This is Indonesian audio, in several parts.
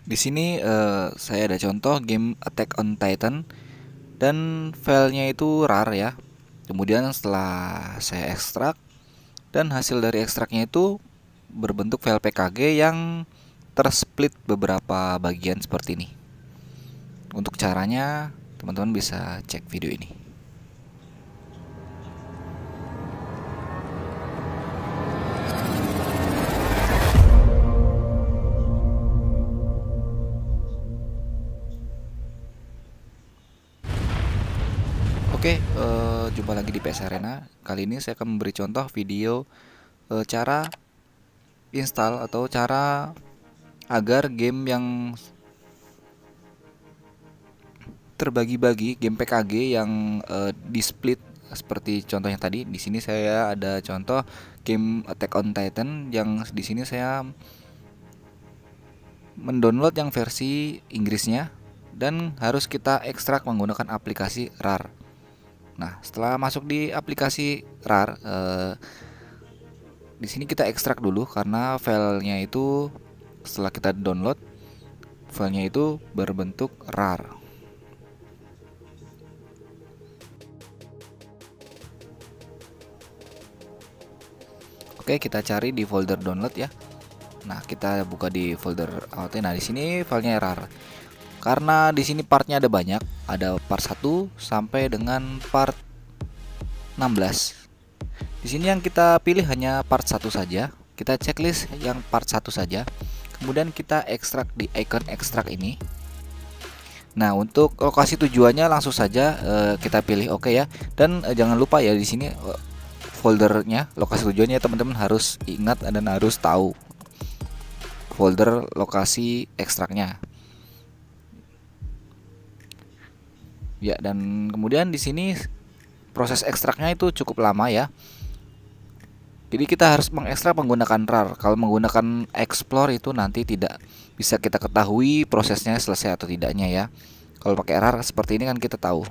Di sini saya ada contoh game Attack on Titan dan filenya itu RAR ya. Kemudian setelah saya ekstrak dan hasil dari ekstraknya itu berbentuk file PKG yang tersplit beberapa bagian seperti ini. Untuk caranya teman-teman bisa cek video ini. Oke, jumpa lagi di PS Arena. Kali ini saya akan memberi contoh video cara install atau cara agar game yang terbagi-bagi, game PKG yang di split seperti contohnya tadi. Di sini saya ada contoh game Attack on Titan yang di sini saya mendownload yang versi Inggrisnya dan harus kita ekstrak menggunakan aplikasi RAR. Nah, setelah masuk di aplikasi RAR, di sini kita ekstrak dulu karena filenya itu setelah kita download, filenya itu berbentuk RAR. Oke, kita cari di folder download ya. Nah, kita buka di folder AOT. Nah, di sini filenya RAR. Karena di sini partnya ada banyak, ada part 1 sampai dengan part 16. Di sini yang kita pilih hanya part 1 saja. Kita checklist yang part 1 saja. Kemudian kita ekstrak di icon ekstrak ini. Nah, untuk lokasi tujuannya langsung saja kita pilih oke ya. Dan jangan lupa ya di sini foldernya, lokasi tujuannya teman-teman harus ingat dan harus tahu folder lokasi ekstraknya. Ya, dan kemudian di sini proses ekstraknya itu cukup lama ya. Jadi kita harus mengekstrak menggunakan RAR. Kalau menggunakan Explore itu nanti tidak bisa kita ketahui prosesnya selesai atau tidaknya ya. Kalau pakai RAR seperti ini kan kita tahu.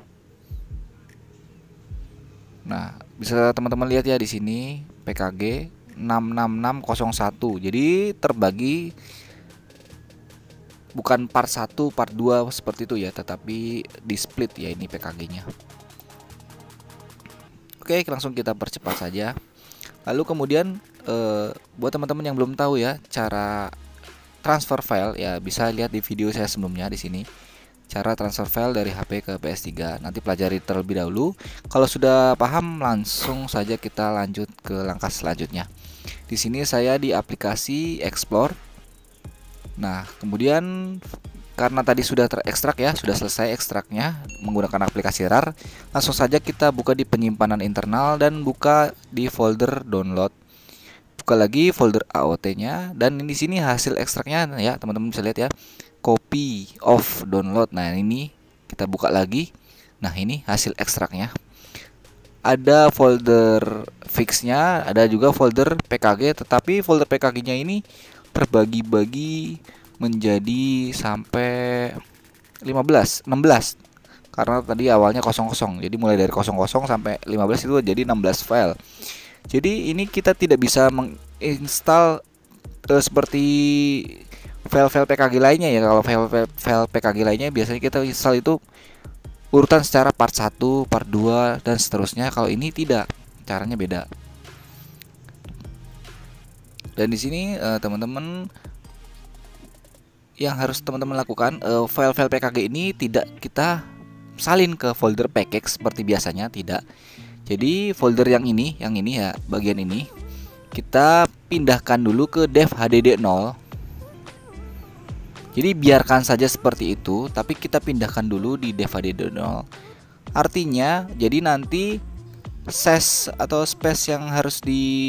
Nah, bisa teman-teman lihat ya di sini PKG 66601. Jadi terbagi bukan part 1, part 2 seperti itu ya, tetapi di split ya ini PKG-nya. Oke, langsung kita percepat saja. Lalu kemudian buat teman-teman yang belum tahu ya cara transfer file ya, bisa lihat di video saya sebelumnya di sini. Cara transfer file dari HP ke PS3. Nanti pelajari terlebih dahulu. Kalau sudah paham, langsung saja kita lanjut ke langkah selanjutnya. Di sini saya di aplikasi Explore. Nah, kemudian karena tadi sudah terekstrak ya, sudah selesai ekstraknya menggunakan aplikasi RAR, langsung saja kita buka di penyimpanan internal dan buka di folder download. Buka lagi folder AOT-nya dan di sini hasil ekstraknya ya, teman-teman bisa lihat ya. Copy of download. Nah, ini kita buka lagi. Nah, ini hasil ekstraknya. Ada folder fixnya, ada juga folder PKG, tetapi folder PKG-nya ini terbagi-bagi menjadi sampai 15, 16. Karena tadi awalnya 00. Jadi mulai dari 00 sampai 15 itu jadi 16 file. Jadi ini kita tidak bisa menginstal seperti file-file PKG lainnya ya. Kalau file PKG lainnya biasanya kita install itu urutan secara part 1, part 2 dan seterusnya. Kalau ini tidak, caranya beda. Dan di sini teman-teman yang harus teman-teman lakukan, file-file PKG ini tidak kita salin ke folder package seperti biasanya, tidak. Jadi folder yang ini ya, bagian ini kita pindahkan dulu ke dev HDD0. Jadi biarkan saja seperti itu, tapi kita pindahkan dulu di dev HDD0. Artinya, jadi nanti size atau space yang harus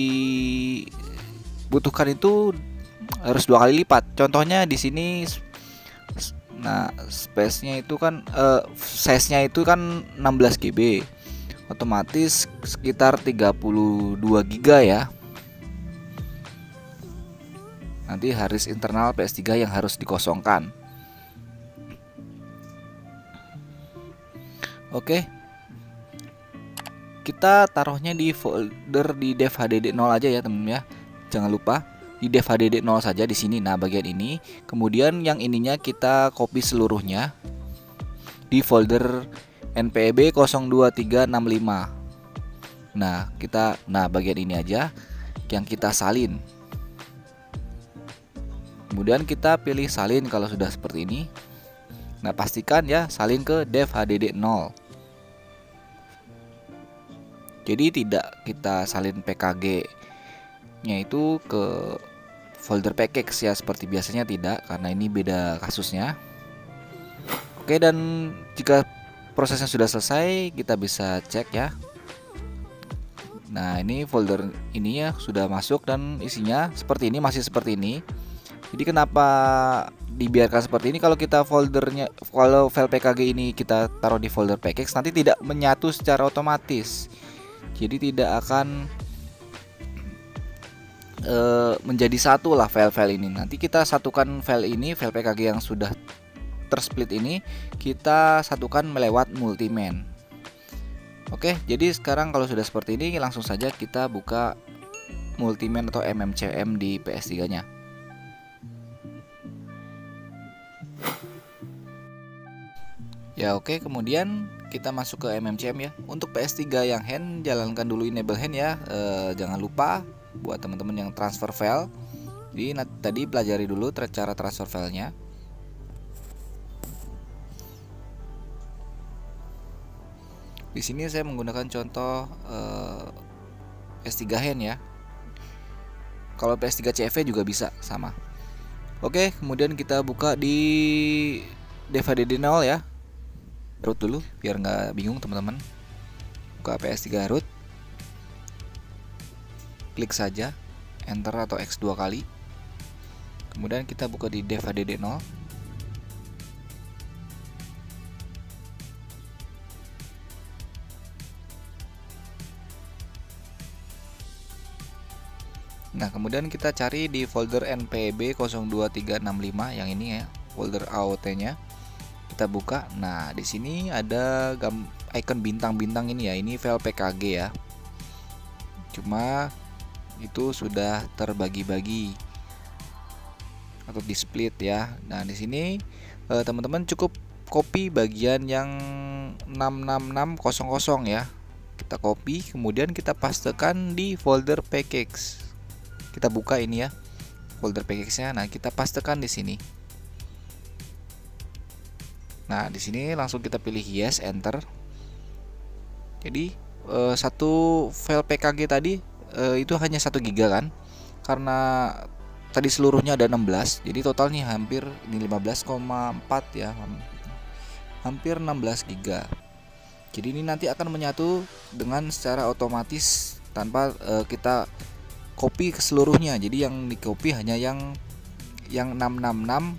dibutuhkan itu harus 2 kali lipat. Contohnya di sini, nah space-nya itu kan size-nya itu kan 16 GB, otomatis sekitar 32 GB ya. Nanti harddisk internal PS3 yang harus dikosongkan. Oke, kita taruhnya di folder di dev HDD0 aja ya teman-teman ya. Jangan lupa di dev HDD 0 saja di sini. Nah, bagian ini. Kemudian yang ininya kita copy seluruhnya di folder npeb 02365. Nah, bagian ini aja yang kita salin. Kemudian kita pilih salin kalau sudah seperti ini. Nah, pastikan ya salin ke dev HDD 0. Jadi tidak kita salin PKG nya itu ke folder pkx ya seperti biasanya, tidak, karena ini beda kasusnya. Oke, dan jika prosesnya sudah selesai, kita bisa cek ya. Nah, ini folder ini ya sudah masuk dan isinya seperti ini, masih seperti ini. Jadi kenapa dibiarkan seperti ini? Kalau kita kalau file pkg ini kita taruh di folder pkx, nanti tidak menyatu secara otomatis. Jadi tidak akan menjadi satu lah file-file ini. Nanti kita satukan file ini, file pkg yang sudah tersplit ini, kita satukan melewat multiman. Oke, jadi sekarang kalau sudah seperti ini, langsung saja kita buka multiman atau mmcm di PS3 nya. Ya oke, kemudian kita masuk ke mmcm ya. Untuk PS3 yang hand, jalankan dulu enable hand ya. Jangan lupa buat teman-teman yang transfer file. Jadi tadi pelajari dulu cara transfer filenya. Di sini saya menggunakan contoh PS3 hand ya. Kalau PS3 CFV juga bisa sama. Oke, kemudian kita buka di dev HDD 0 ya. Root dulu biar nggak bingung teman-teman. Buka PS3 root. Klik saja enter atau X 2 kali. Kemudian kita buka di dev HDD 0. Nah, kemudian kita cari di folder npeb 02365 yang ini ya, folder AOT-nya. Kita buka. Nah, di sini ada icon bintang-bintang ini ya. Ini file PKG ya. Cuma itu sudah terbagi-bagi atau di split ya. Nah, di sini teman-teman cukup copy bagian yang 66600 ya. Kita copy, kemudian kita pastekan di folder pkx. Kita buka ini ya, folder pkx-nya. Nah, kita pastekan di sini. Nah, di sini langsung kita pilih yes, enter. Jadi satu file PKG tadi itu hanya 1 GB kan, karena tadi seluruhnya ada 16, jadi totalnya hampir ini 15,4 ya, hampir 16 GB. Jadi ini nanti akan menyatu dengan secara otomatis tanpa kita copy ke seluruhnya. Jadi yang di copy hanya yang 66600.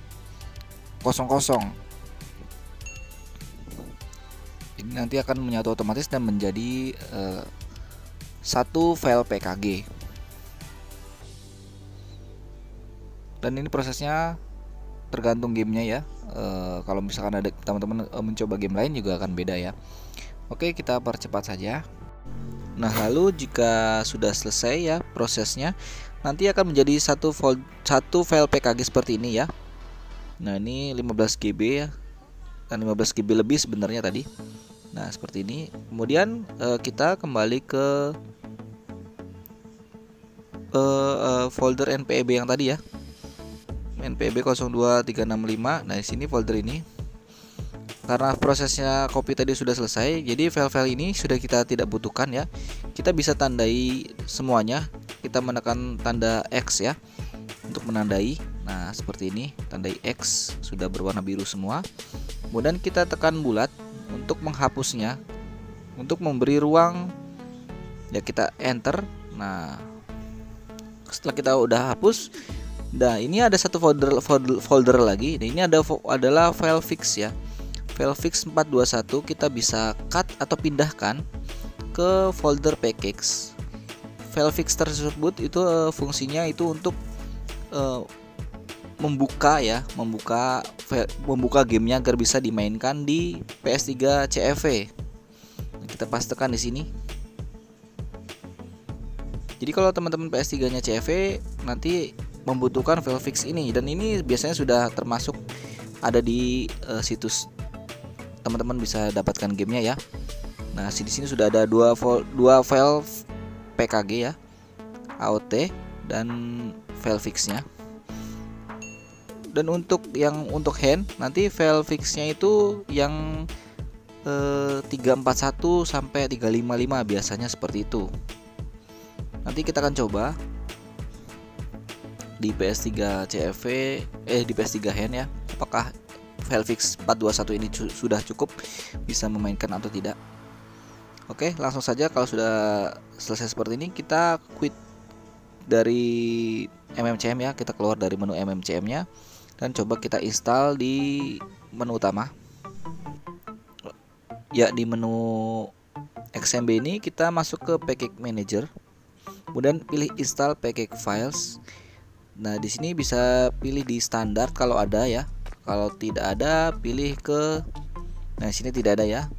Jadi nanti akan menyatu otomatis dan menjadi satu file PKG. Dan ini prosesnya tergantung gamenya ya. Kalau misalkan ada teman-teman mencoba game lain juga akan beda ya. Oke, kita percepat saja. Nah, lalu jika sudah selesai ya prosesnya, nanti akan menjadi satu file PKG seperti ini ya. Nah, ini 15 GB ya, dan 15 GB lebih sebenarnya tadi. Nah, seperti ini. Kemudian kita kembali ke folder npeb yang tadi ya, npeb 02365. Nah, di sini folder ini, karena prosesnya copy tadi sudah selesai, jadi file-file ini sudah kita tidak butuhkan ya. Kita bisa tandai semuanya. Kita menekan tanda X ya untuk menandai. Nah, seperti ini, tandai X sudah berwarna biru semua. Kemudian kita tekan bulat untuk menghapusnya. Untuk memberi ruang ya kita enter. Nah, setelah kita udah hapus, nah ini ada satu folder lagi. Nah, ini adalah file fix ya. File fix 421 kita bisa cut atau pindahkan ke folder pkx. File fix tersebut itu fungsinya itu untuk membuka gamenya agar bisa dimainkan di PS3 CFV. Kita pastekan di sini. Jadi kalau teman-teman PS3-nya CFV nanti membutuhkan file fix ini, dan ini biasanya sudah termasuk ada di situs teman-teman bisa dapatkan gamenya ya. Nah, di sini sudah ada dua file PKG ya, AOT dan file fixnya. Dan untuk hand nanti file fixnya itu yang 341 sampai 355 biasanya seperti itu. Nanti kita akan coba di PS3 CFV di PS3 hand ya, apakah file fix 421 ini sudah cukup bisa memainkan atau tidak. Oke, langsung saja. Kalau sudah selesai seperti ini, kita quit dari MMCM ya, kita keluar dari menu MMCM nya dan coba kita install di menu utama ya. Di menu XMB ini kita masuk ke Package Manager, kemudian pilih Install Package Files. Nah, di sini bisa pilih di standar kalau ada ya. Kalau tidak ada, pilih ke, nah sini tidak ada ya.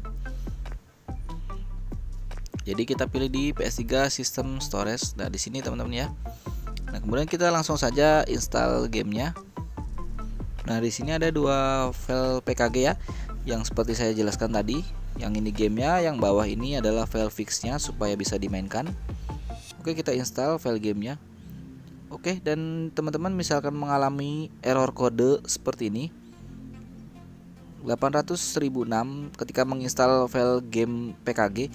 Jadi kita pilih di PS3 System Storage. Nah, di sini teman-teman ya. Nah, kemudian kita langsung saja install gamenya. Nah, di sini ada dua file PKG ya, yang seperti saya jelaskan tadi. Yang ini gamenya, yang bawah ini adalah file fixnya supaya bisa dimainkan. Oke, kita install file gamenya. Oke, dan teman-teman misalkan mengalami error kode seperti ini 800.006 ketika menginstal file game PKG.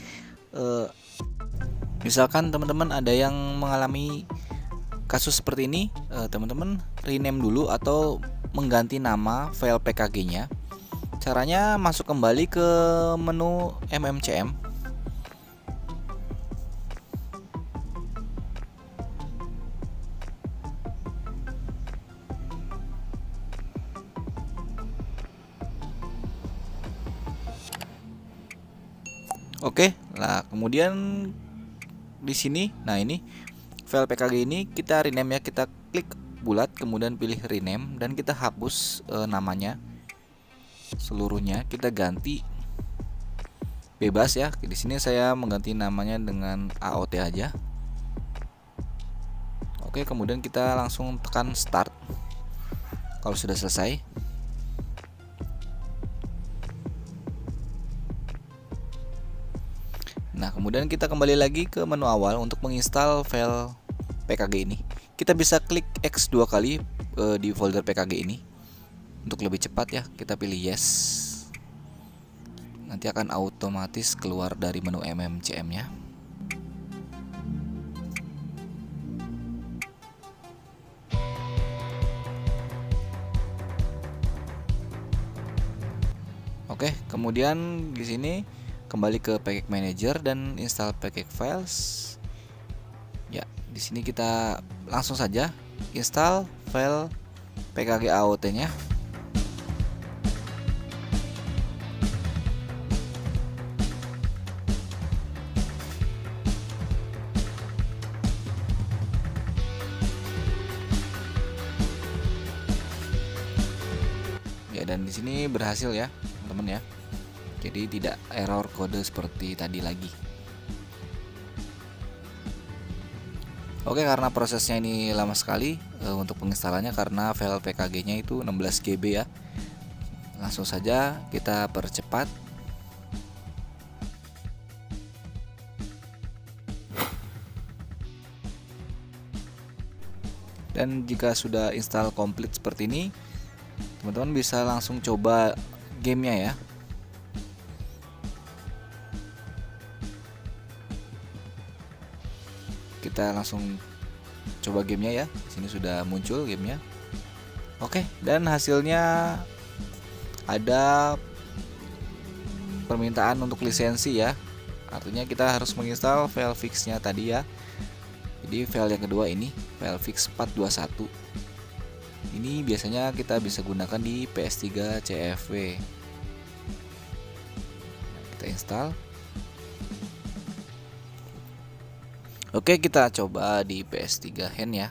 Misalkan teman-teman ada yang mengalami kasus seperti ini, teman-teman rename dulu atau mengganti nama file PKG-nya. Caranya masuk kembali ke menu MMCM. Oke, nah kemudian di sini, nah ini file PKG ini kita rename ya, kita klik bulat kemudian pilih rename dan kita hapus namanya seluruhnya, kita ganti bebas ya. Di sini saya mengganti namanya dengan AOT aja. Oke, kemudian kita langsung tekan start kalau sudah selesai. Nah, kemudian kita kembali lagi ke menu awal untuk menginstal file PKG ini. Kita bisa klik X 2 kali di folder PKG ini untuk lebih cepat ya. Kita pilih yes. Nanti akan otomatis keluar dari menu MMCM-nya. Oke, kemudian di sini kembali ke Package Manager dan install Package Files. Ya, di sini kita langsung saja install file PKG AOT-nya. Ya, dan di sini berhasil ya, teman-teman ya. Jadi tidak error kode seperti tadi lagi. Oke, karena prosesnya ini lama sekali untuk penginstalannya karena file PKG-nya itu 16 GB ya. Langsung saja kita percepat. Dan jika sudah install komplit seperti ini, teman-teman bisa langsung coba gamenya ya. Kita langsung coba gamenya ya. Di sini sudah muncul gamenya. Oke, dan hasilnya ada permintaan untuk lisensi ya. Artinya kita harus menginstal file fixnya tadi ya. Jadi file yang kedua ini, file fix 421. Ini biasanya kita bisa gunakan di PS3 CFV. Kita install. Oke, kita coba di PS3 hand ya.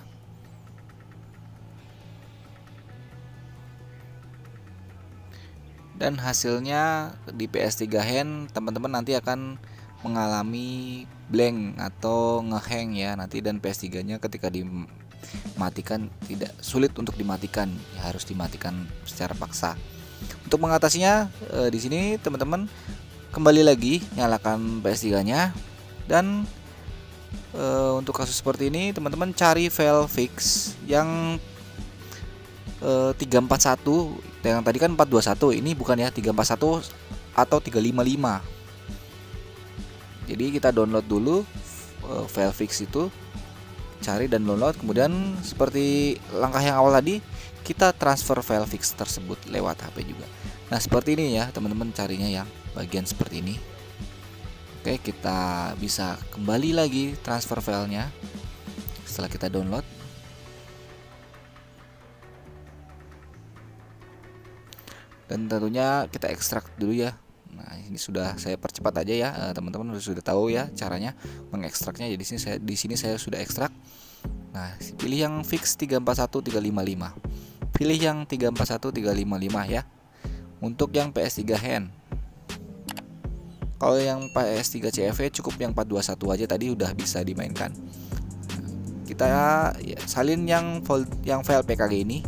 Dan hasilnya di PS3 hand teman-teman nanti akan mengalami blank atau ngehang ya nanti, dan PS3 nya ketika matikan, tidak sulit untuk dimatikan, ya harus dimatikan secara paksa. Untuk mengatasinya di sini teman-teman kembali lagi nyalakan PS3-nya, dan untuk kasus seperti ini teman-teman cari file fix yang 341, yang tadi kan 421, ini bukan ya, 341 atau 355. Jadi kita download dulu file fix itu, cari dan download, kemudian seperti langkah yang awal tadi kita transfer file fix tersebut lewat HP juga. Nah seperti ini ya teman-teman, carinya yang bagian seperti ini. Oke, kita bisa kembali lagi transfer filenya setelah kita download. Dan tentunya kita ekstrak dulu ya. Nah ini sudah saya percepat aja ya, teman-teman sudah tahu ya caranya mengekstraknya. Jadi di sini saya sudah ekstrak. Nah pilih yang fix 341 355, pilih yang 341 355 ya untuk yang PS3 hand. Kalau yang PS3 CFE cukup yang 421 aja, tadi udah bisa dimainkan. Kita ya, salin yang file PKG ini.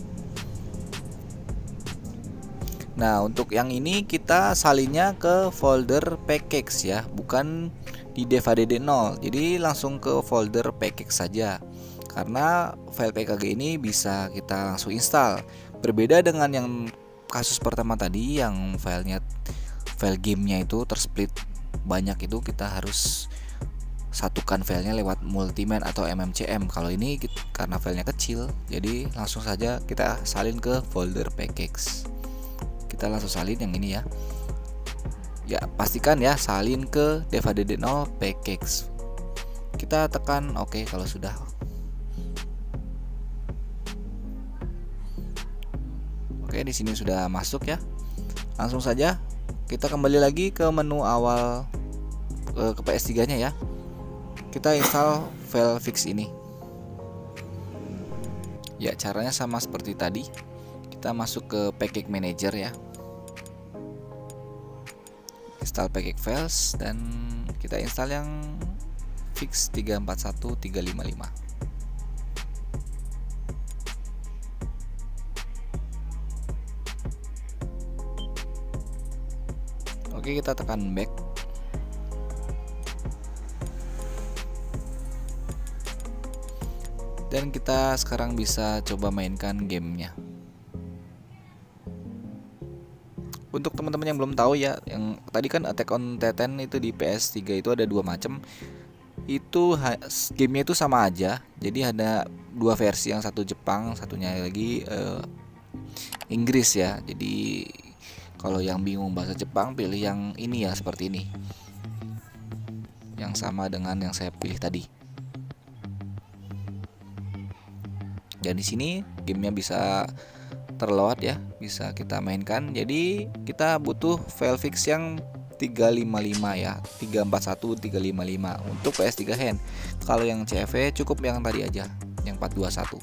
Nah untuk yang ini kita salinnya ke folder pkx ya, bukan di dev.add0. Jadi langsung ke folder pkx saja, karena file PKG ini bisa kita langsung install. Berbeda dengan yang kasus pertama tadi yang file gamenya itu tersplit banyak, itu kita harus satukan filenya lewat multiman atau mmcm. Kalau ini karena filenya kecil, jadi langsung saja kita salin ke folder pkx. Kita langsung salin yang ini ya. Ya pastikan ya salin ke dev.add0 pkx. Kita tekan oke kalau sudah. Oke, di sini sudah masuk ya. Langsung saja kita kembali lagi ke menu awal ke PS3-nya ya. Kita install file fix ini. Ya, caranya sama seperti tadi. Kita masuk ke package manager ya. Install package files dan kita install yang fix 341 355. Oke, kita tekan back. Dan kita sekarang bisa coba mainkan gamenya. Untuk teman-teman yang belum tahu ya, yang tadi kan Attack on Titan itu di PS3 itu ada dua macam. Itu gamenya itu sama aja. Jadi ada dua versi, yang satu Jepang, satunya lagi Inggris ya. Jadi kalau yang bingung bahasa Jepang pilih yang ini ya, seperti ini. Yang sama dengan yang saya pilih tadi. Dan di sini gamenya bisa terload ya, bisa kita mainkan. Jadi kita butuh file fix yang 355 ya, 341 355 untuk PS3 hand. Kalau yang CFE cukup yang tadi aja, yang 421.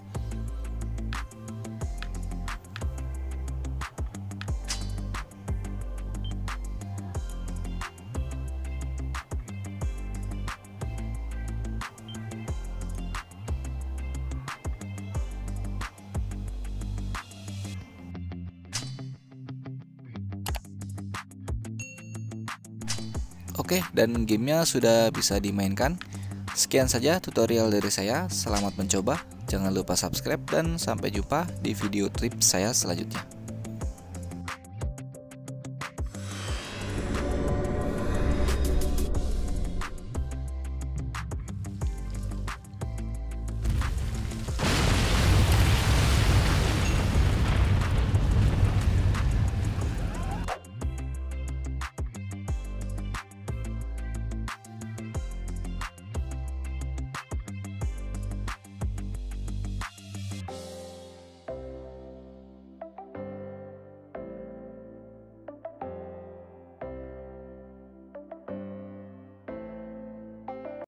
Oke, dan gamenya sudah bisa dimainkan. Sekian saja tutorial dari saya. Selamat mencoba. Jangan lupa subscribe dan sampai jumpa di video tips saya selanjutnya.